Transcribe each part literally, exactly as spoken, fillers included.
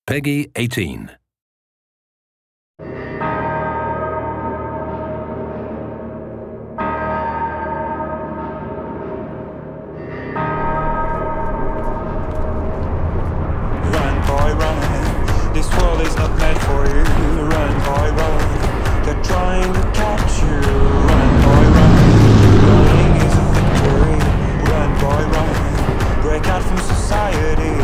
Peggy eighteen. This world is not meant for you. Run, boy, run. They're trying to catch you. Run, boy, run. Running is a victory. Run, boy, run. Break out from society.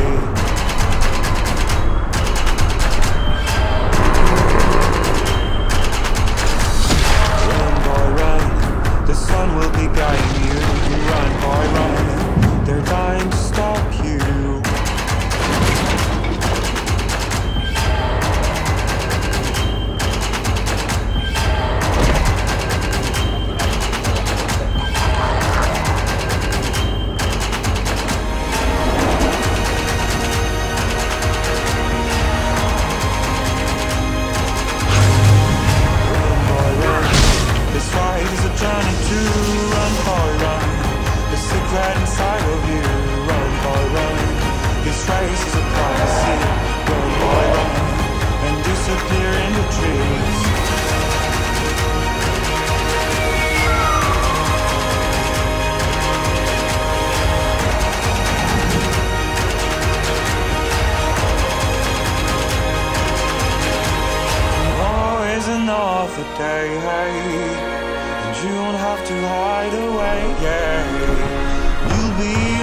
Run, boy, run. The sun will be guiding you. Run, boy, run. They're dying to stop you. Day, hey, and you don't have to hide away, yeah. You'll be